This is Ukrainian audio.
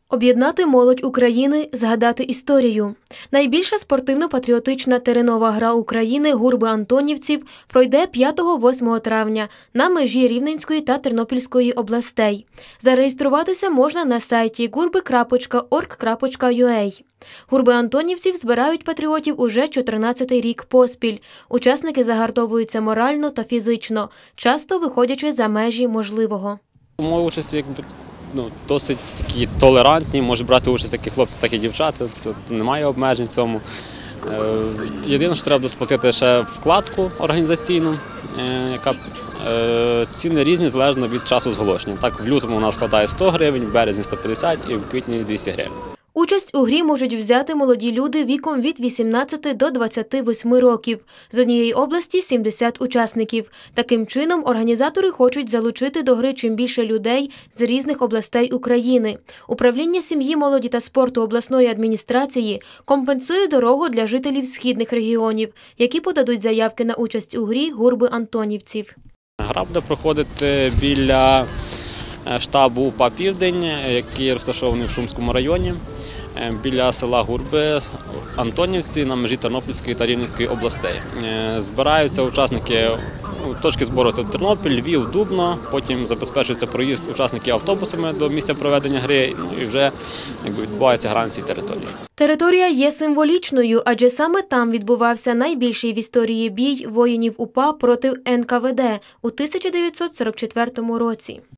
Об'єднати молодь України, згадати історію. Найбільша спортивно-патріотична теренова гра України «Гурби Антонівців» пройде 5-8 травня на межі Рівненської та Тернопільської областей. Зареєструватися можна на сайті gurbi.org.ua. «Гурби Антонівців» збирають патріотів уже 14-й рік поспіль. Учасники загартовуються морально та фізично, часто виходячи за межі можливого. Моя участь досить такі толерантні, може брати участь як і хлопці, так і дівчата, немає обмежень в цьому. Єдине, що треба сплатити ще вкладку організаційну, яка ціни різні, залежно від часу зголошення. Так, в лютому вона складає 100 гривень, в березні 150 і в квітні 200 гривень. Участь у грі можуть взяти молоді люди віком від 18 до 28 років. З однієї області – 70 учасників. Таким чином, організатори хочуть залучити до гри чим більше людей з різних областей України. Управління сім'ї, молоді та спорту обласної адміністрації компенсує дорогу для жителів східних регіонів, які подадуть заявки на участь у грі «Гурби Антонівців». Гра буде проходити біля штабу УПА «Південь», який розташований в Шумському районі, біля села Гурби Антонівці на межі Тернопільської та Рівненської областей. Збираються учасники, точки збору – це Тернопіль, Львів, Дубно, потім забезпечується проїзд учасників автобусами до місця проведення гри і вже відбувається гра на цій території. Територія є символічною, адже саме там відбувався найбільший в історії бій воїнів УПА проти НКВД у 1944 році.